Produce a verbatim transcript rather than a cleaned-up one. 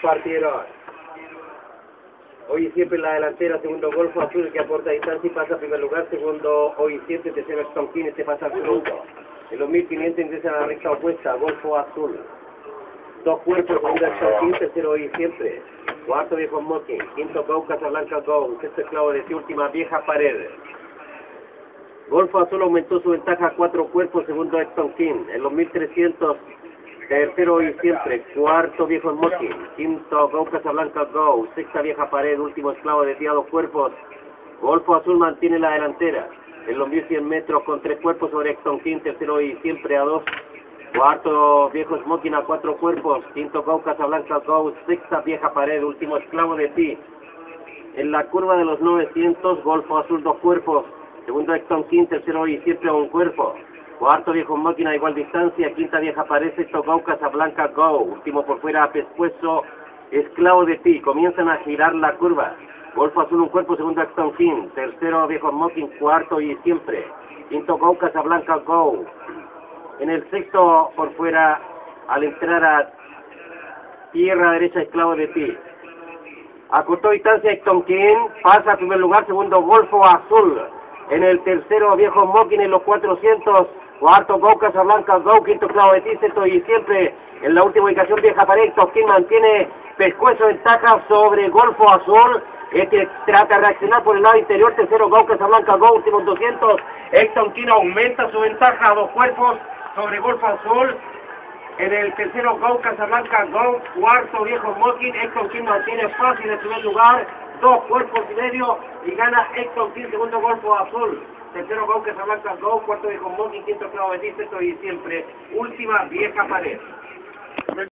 Partieron. Hoy y siempre en la delantera, segundo Golfo Azul que aporta distancia y pasa a primer lugar, segundo Hoy y siempre, tercero Stonkin, este pasa al segundo. En los mil quinientos ingresa a la recta opuesta, Golfo Azul. Dos cuerpos, segundo Stonkin, tercero Hoy y siempre. Cuarto Viejo Smoking, quinto Go, Casablanca Go, sexto Esclavo de ti, última Vieja Pared. Golfo Azul aumentó su ventaja a cuatro cuerpos, segundo Stonkin. En los mil trescientos, tercero Hoy y siempre, cuarto Viejo Smoking, quinto Go Casablanca Go, sexta Vieja Pared, último Esclavo de ti a dos cuerpos. Golfo Azul mantiene la delantera en los mil cien metros con tres cuerpos sobre Stonkin, tercero Hoy y siempre a dos. Cuarto Viejo Smoking a cuatro cuerpos, quinto Go Casablanca Go, sexta Vieja Pared, último Esclavo de ti. En la curva de los novecientos, Golfo Azul dos cuerpos, segundo Stonkin, tercero Hoy y siempre a un cuerpo. Cuarto Viejo Smoking a igual distancia, quinta Vieja Pared, sexto Go Casablanca Go, último por fuera Pescuezo, Esclavo de ti. Comienzan a girar la curva. Golfo Azul un cuerpo, segundo Stonkin, tercero Viejo Smoking, cuarto y siempre. Quinto Go Casablanca Go. En el sexto por fuera, al entrar a tierra derecha, Esclavo de ti. Acortó distancia Stonkin, pasa a primer lugar, segundo Golfo Azul. En el tercero Viejo Smoking en los cuatrocientos, cuarto Go Casablanca Go, quinto Esclavo de ti, sexto y siempre. En la última ubicación Vieja Pared, Stonkin mantiene Pescuezo ventaja sobre Golfo Azul. Este trata de reaccionar por el lado interior, tercero Go Casablanca Go, últimos doscientos. Stonkin aumenta su ventaja a dos cuerpos sobre Golfo Azul. En el tercero Go Casablanca Go, cuarto Viejo Smoking, Stonkin mantiene fácil en primer lugar, dos cuerpos y medio, y gana Stonkin, segundo Golfo Azul. Tercero Go Casablanca Go, cuarto Viejo Smoking, quinto Esclavo de ti, sexto y siempre, última Vieja Pared.